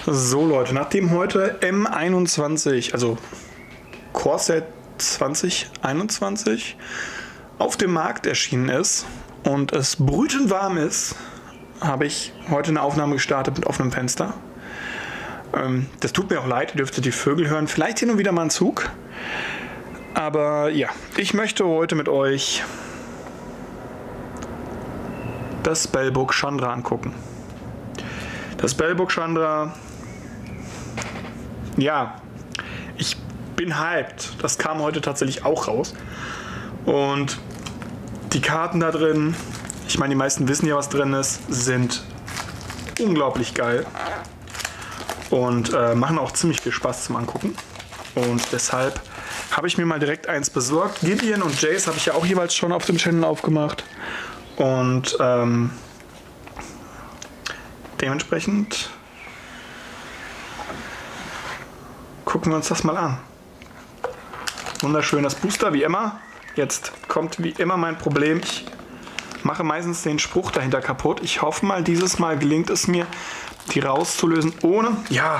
So Leute, nachdem heute M21, also Corset 2021 auf dem Markt erschienen ist und es brütend warm ist, habe ich heute eine Aufnahme gestartet mit offenem Fenster. Das tut mir auch leid, ihr dürftet die Vögel hören, vielleicht hin und wieder mal einen Zug. Aber ja, ich möchte heute mit euch das Spellbook Chandra angucken. Das Spellbook Chandra, ja, ich bin hyped. Das kam heute tatsächlich auch raus. Und die Karten da drin, ich meine, die meisten wissen ja, was drin ist, sind unglaublich geil. Und machen auch ziemlich viel Spaß zum Angucken. Und deshalb habe ich mir mal direkt eins besorgt. Gideon und Jace habe ich ja auch jeweils schon auf dem Channel aufgemacht. Und dementsprechend gucken wir uns das mal an. Wunderschönes Booster, wie immer. Jetzt kommt wie immer mein Problem. Ich mache meistens den Spruch dahinter kaputt. Ich hoffe mal, dieses Mal gelingt es mir, die rauszulösen ohne... Ja.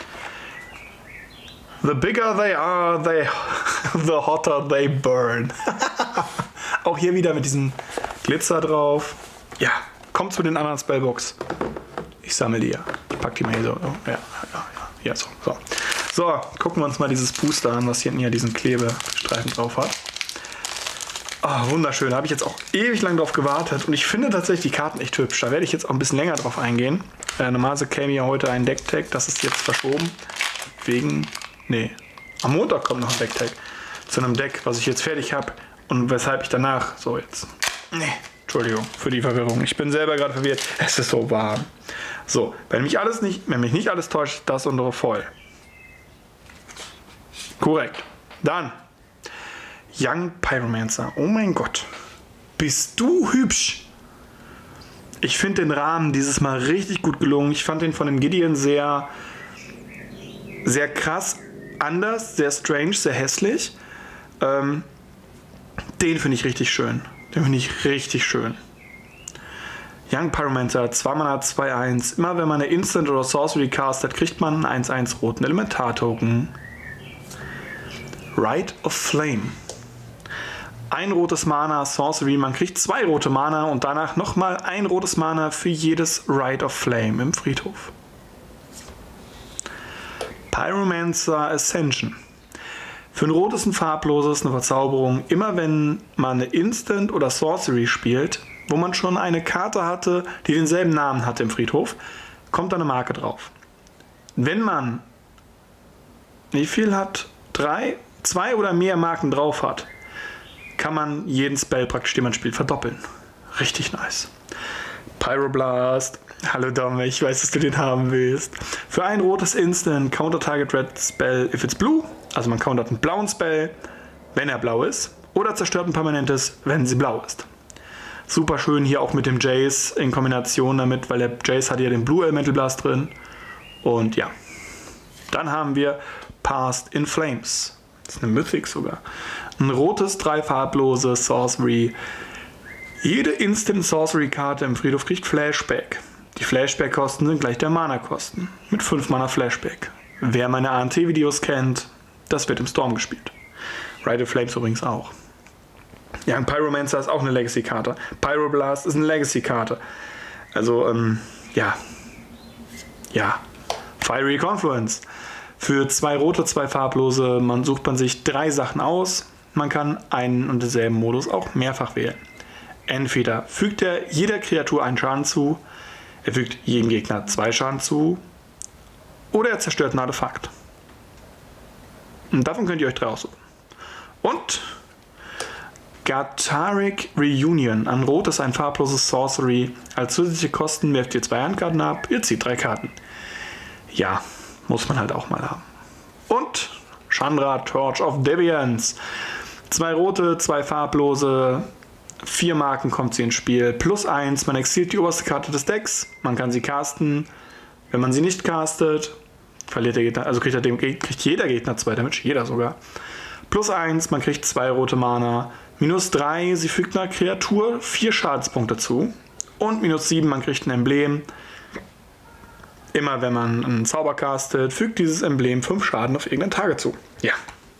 The bigger they are, the hotter they burn. Auch hier wieder mit diesem Glitzer drauf. Ja, kommt zu den anderen Spellbooks. Ich sammle die ja. Pack die mal hier so. Ja, so. So, gucken wir uns mal dieses Booster an, was hier diesen Klebestreifen drauf hat. Oh, wunderschön. Da habe ich jetzt auch ewig lang drauf gewartet. Und ich finde tatsächlich die Karten echt hübsch. Da werde ich jetzt auch ein bisschen länger drauf eingehen. Normalerweise käme ja heute ein Decktag. Das ist jetzt verschoben. Am Montag kommt noch ein Decktag zu einem Deck, was ich jetzt fertig habe. Und weshalb ich danach... So, jetzt... Entschuldigung für die Verwirrung. Ich bin selber gerade verwirrt. Es ist so warm. So, wenn mich nicht alles täuscht, das untere voll. Korrekt. Dann Young Pyromancer. Oh mein Gott. Bist du hübsch. Ich finde den Rahmen dieses Mal richtig gut gelungen. Ich fand den von dem Gideon sehr, sehr krass, anders, sehr strange, sehr hässlich. Den finde ich richtig schön. Young Pyromancer, 2 Mana, 2/1. Immer wenn man eine Instant oder Sorcery castet, kriegt man einen 1/1 roten Elementar-Token. Rite of Flame. Ein rotes Mana, Sorcery, man kriegt 2 rote Mana und danach nochmal ein rotes Mana für jedes Rite of Flame im Friedhof. Pyromancer Ascension. Für ein rotes und farbloses eine Verzauberung, immer wenn man eine Instant oder Sorcery spielt, wo man schon eine Karte hatte, die denselben Namen hatte im Friedhof, kommt da eine Marke drauf. Wenn man, wie viel hat? 2 oder mehr Marken drauf hat, kann man jeden Spell praktisch, den man spielt, verdoppeln. Richtig nice. Pyroblast. Hallo Dom, ich weiß, dass du den haben willst. Für ein rotes Instant, Counter Target Red Spell if it's blue. Also man countert einen blauen Spell, wenn er blau ist. Oder zerstört ein permanentes, wenn sie blau ist. Super schön hier auch mit dem Jace in Kombination damit, weil der Jace hat ja den Blue Elemental Blast drin. Und ja. Dann haben wir Past in Flames. Das ist eine Mythic sogar. Ein rotes, 3 farblose Sorcery. Jede Instant Sorcery Karte im Friedhof kriegt Flashback. Die Flashback-Kosten sind gleich der Mana-Kosten. Mit 5 Mana Flashback. Wer meine ANT-Videos kennt, das wird im Storm gespielt. Rite of Flames übrigens auch. Ja, ein Pyromancer ist auch eine Legacy-Karte. Pyroblast ist eine Legacy-Karte. Also, ja. Fiery Confluence. Für 2 rote, 2 farblose, sucht man sich 3 Sachen aus. Man kann einen und denselben Modus auch mehrfach wählen. Entweder fügt er jeder Kreatur einen Schaden zu, er fügt jedem Gegner 2 Schaden zu, oder er zerstört ein Artefakt. Und davon könnt ihr euch 3 aussuchen. Und Gartaric Reunion. Ein rotes, ein farbloses Sorcery. Als zusätzliche Kosten werft ihr 2 Handkarten ab, ihr zieht 3 Karten. Ja, muss man halt auch mal haben. Und Chandra Torch of Deviance. 2 rote, 2 farblose, 4 Marken kommt sie ins Spiel. +1, man exiliert die oberste Karte des Decks. Man kann sie casten. Wenn man sie nicht castet, verliert der Gegner, also kriegt jeder Gegner 2 Damage, jeder sogar. +1, man kriegt 2 rote Mana. -3, sie fügt einer Kreatur 4 Schadenspunkte zu. Und -7, man kriegt ein Emblem. Immer wenn man einen Zauber castet, fügt dieses Emblem 5 Schaden auf irgendeinen Target zu. Ja.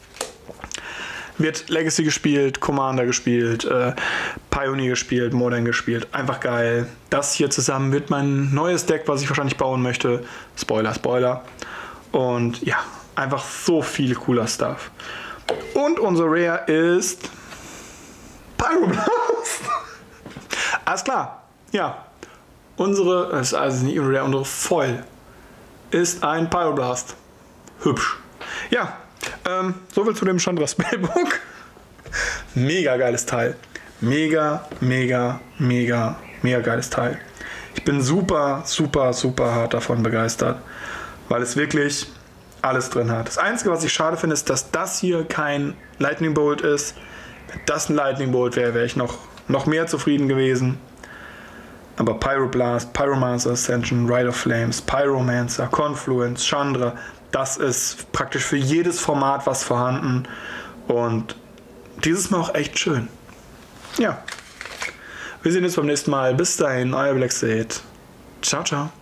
Wird Legacy gespielt, Commander gespielt, Pioneer gespielt, Modern gespielt. Einfach geil. Das hier zusammen wird mein neues Deck, was ich wahrscheinlich bauen möchte. Spoiler, Spoiler. Und ja, einfach so viel cooler Stuff. Und unser Rare ist Pyroblast. Alles klar. Ja. Unsere, also nicht Rare, unsere Foil ist ein Pyroblast. Hübsch. Ja. Soviel zu dem Chandra Spellbook. Mega geiles Teil. Mega, mega, mega, mega geiles Teil. Ich bin super, super, super hart davon begeistert, weil es wirklich alles drin hat. Das Einzige, was ich schade finde, ist, dass das hier kein Lightning Bolt ist. Wenn das ein Lightning Bolt wäre, wäre ich noch mehr zufrieden gewesen. Aber Pyroblast, Pyromancer Ascension, Rite of Flames, Pyromancer, Confluence, Chandra, das ist praktisch für jedes Format was vorhanden. Und dieses Mal auch echt schön. Ja. Wir sehen uns beim nächsten Mal. Bis dahin, euer Black State. Ciao, ciao.